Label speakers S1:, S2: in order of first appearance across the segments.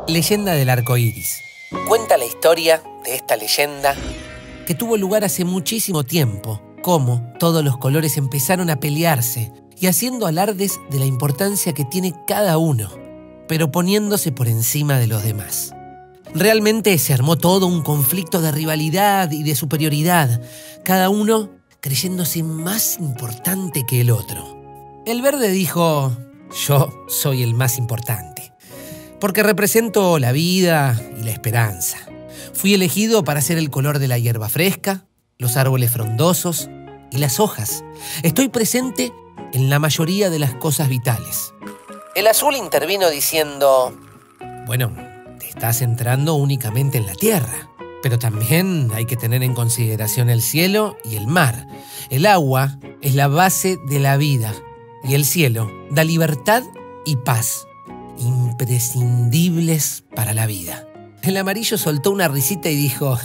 S1: Leyenda del arco iris. Cuenta la historia de esta leyenda que tuvo lugar hace muchísimo tiempo, cómo todos los colores empezaron a pelearse y haciendo alardes de la importancia que tiene cada uno, pero poniéndose por encima de los demás. Realmente se armó todo un conflicto de rivalidad y de superioridad, cada uno creyéndose más importante que el otro. El verde dijo: yo soy el más importante, porque represento la vida y la esperanza. Fui elegido para ser el color de la hierba fresca, los árboles frondosos y las hojas. Estoy presente en la mayoría de las cosas vitales. El azul intervino diciendo: bueno, te estás centrando únicamente en la tierra, pero también hay que tener en consideración el cielo y el mar. El agua es la base de la vida y el cielo da libertad y paz, imprescindibles para la vida. El amarillo soltó una risita y dijo: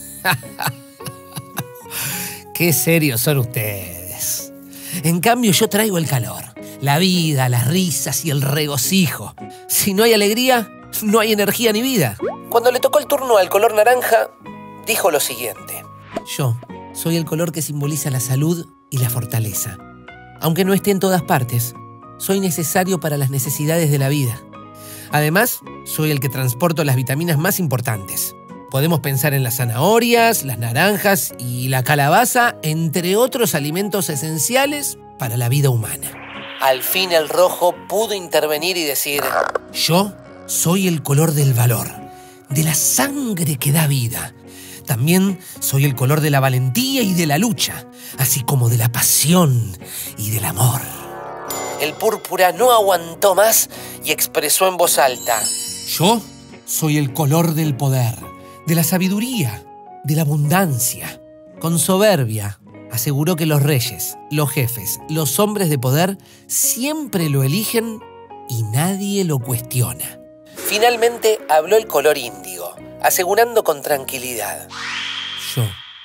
S1: ¡qué serios son ustedes! En cambio, yo traigo el calor, la vida, las risas y el regocijo. Si no hay alegría, no hay energía ni vida. Cuando le tocó el turno al color naranja, dijo lo siguiente: yo soy el color que simboliza la salud y la fortaleza. Aunque no esté en todas partes, soy necesario para las necesidades de la vida. Además, soy el que transporto las vitaminas más importantes. Podemos pensar en las zanahorias, las naranjas y la calabaza, entre otros alimentos esenciales para la vida humana. Al fin el rojo pudo intervenir y decir: yo soy el color del valor, de la sangre que da vida. También soy el color de la valentía y de la lucha, así como de la pasión y del amor. El púrpura no aguantó más y expresó en voz alta: yo soy el color del poder, de la sabiduría, de la abundancia. Con soberbia aseguró que los reyes, los jefes, los hombres de poder siempre lo eligen y nadie lo cuestiona. Finalmente habló el color índigo, asegurando con tranquilidad: yo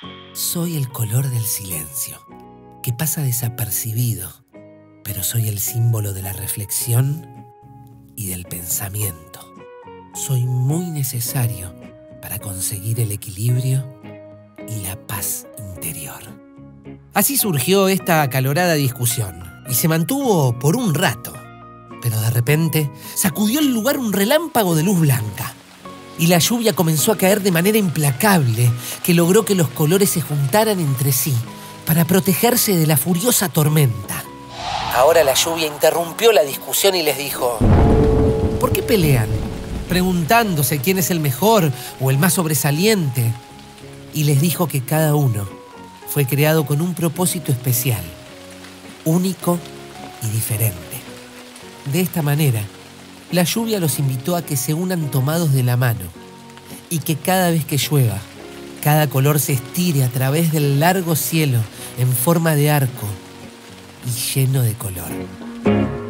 S1: soy el color del silencio, que pasa desapercibido, pero soy el símbolo de la reflexión y del pensamiento. Soy muy necesario para conseguir el equilibrio y la paz interior. Así surgió esta acalorada discusión y se mantuvo por un rato. Pero de repente sacudió el lugar un relámpago de luz blanca y la lluvia comenzó a caer de manera implacable, que logró que los colores se juntaran entre sí para protegerse de la furiosa tormenta. Ahora la lluvia interrumpió la discusión y les dijo: ¿por qué pelean? Preguntándose quién es el mejor o el más sobresaliente. Y les dijo que cada uno fue creado con un propósito especial, único y diferente. De esta manera, la lluvia los invitó a que se unan tomados de la mano y que cada vez que llueva, cada color se estire a través del largo cielo en forma de arco y lleno de color.